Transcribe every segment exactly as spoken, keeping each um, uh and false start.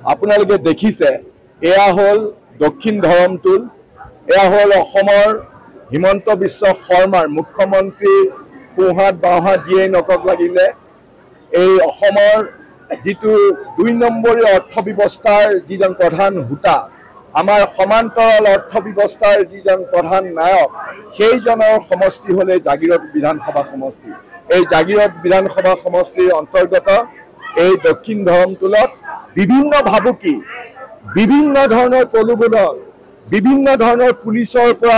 আপোনালোকে দেখিছে এয়া হল দক্ষিণ ধৰমটোল এয়া হল অসমৰ হিমন্ত বিশ্ব শৰ্মাৰ মুখ্যমন্ত্ৰী সোঁহাত বাওঁহাত যিয়ে নকক লাগিলে এই অসমৰ যিটো দুই নম্বৰী অৰ্থব্যৱস্থাৰ যিজন প্ৰধান হোতা আমাৰ সমান্তৰাল অৰ্থব্যৱস্থাৰ যিজন প্ৰধান নায়ক সেইজনৰ সমষ্টি হলে জাগিৰোড বিধানসভা সমষ্টি এই জাগিৰোড বিধানসভা সমষ্টিৰ অন্তৰ্গত এই দক্ষিণ ধৰমটোলত বিভিন্ন ভাবুকি বিভিন্ন ধৰণৰ প্ৰলোভন বিভিন্ন ধৰণৰ পুলিচৰ পৰা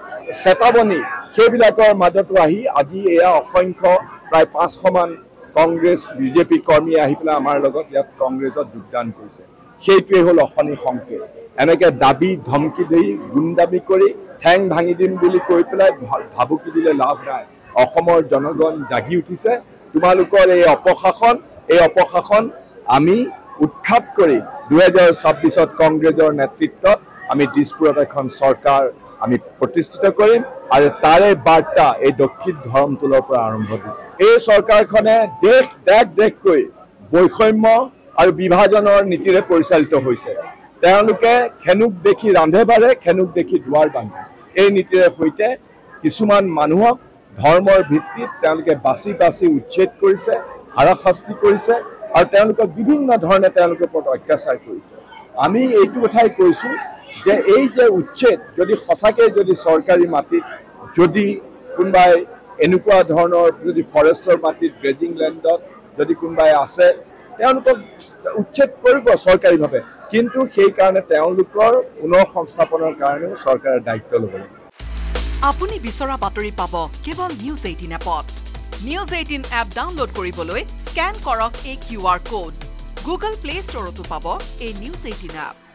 চেতাবনী সেইবিলাকৰ মাজতো আহি আজি এয়া অসংখ্য প্ৰায় পাঁচশ মান কংগ্ৰেছ বিজেপি কৰ্মী আহি পেলাই আমাৰ লগত ইয়াত কংগ্ৰেছত যোগদান কৰিছে সেইটোৱে হ'ল অশনি সংকেত এনেকে দাবী ধমকি দি গুণ্ডামি কৰি ঠেং ভাঙি দিম বুলি কৈ পেলাই ভাবুকি দিলে লাভ নাই অসমৰ জনগণ জাগি উঠিছে তোমালোকৰ এই অপশাসন এই অপশাসন আমি উৎখাত কৰি দুই হাজাৰ ছাব্বিছত কংগ্ৰেছৰ নেতৃত্বত আমি দিছপুৰত এখন চৰকাৰ আমি প্ৰতিষ্ঠিত কৰিম আৰু তাৰে বাৰ্তা এই দক্ষিণ ধৰমটোলৰ পৰা আৰম্ভ হৈছে এই চৰকাৰখনে দেশ দেশ দেশকৈ বৈষম্য আৰু বিভাজনৰ নীতিৰে পৰিচালিত হৈছে তেওঁলোকে খেনুক দেখি ৰান্ধে বাঢ়ে খেনুক দেখি দুৱাৰ বান্ধে এই নীতিৰে সৈতে কিছুমান মানুহক ধৰ্মৰ ভিত্তিত তেওঁলোকে বাছি বাছি উচ্ছেদ কৰিছে হাৰাশাস্তি কৰিছে আৰু তেওঁলোকক বিভিন্ন ধৰণে তেওঁলোকৰ ওপৰত অত্যাচাৰ কৰিছে আমি এইটো কথাই কৈছোঁ যে এই যে উচ্ছেদ যদি সঁচাকৈ যদি চৰকাৰী মাটিত যদি কোনোবাই এনেকুৱা ধৰণৰ যদি ফৰেষ্টৰ মাটিত গ্ৰেজিং লেণ্ডত যদি কোনোবাই আছে তেওঁলোকক উচ্ছেদ কৰিব চৰকাৰীভাৱে কিন্তু সেই কাৰণে তেওঁলোকৰ পুনৰ সংস্থাপনৰ কাৰণেও চৰকাৰে দায়িত্ব ল'ব লাগিব আপুনি বিচৰা বাতৰি পাব কেৱল নিউজ এইটিন এপত নিউজ এইটিন এপ ডাউনলোড কৰিবলৈ স্ক্যান কৰক এই Q R code Google play ষ্টৰতো পাব এই নিউজ এইটিন এপ